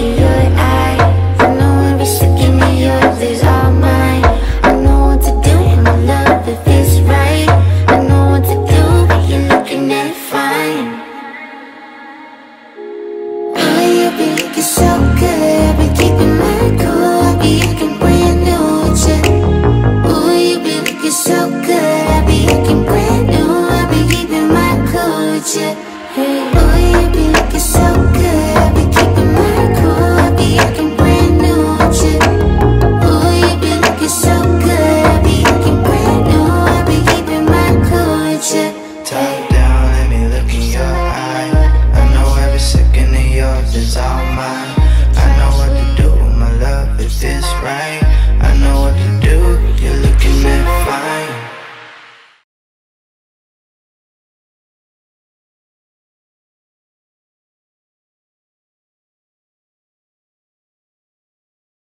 in your eye. I know every second of yours is all mine. I know what to do, my love, if it's right. I know what to do, but you're looking at it fine. Oh, you be looking so good, I've been keeping my cool. I be acting brand new with you. Oh, you be looking so good, I be acting brand new. I be keeping my cool with you. Hey, oh, you be looking so good, I be keeping my cool. I be acting brand new with you. Oh, you be looking so good, I be acting brand new. I be keeping my cool with you. Top down, let me look in your eye. I know every second of yours is all mine.